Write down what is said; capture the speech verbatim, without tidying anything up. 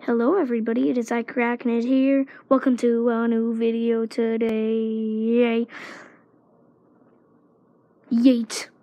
Hello everybody, it is iCrackNet here. Welcome to a new video today. Yay. Yeet.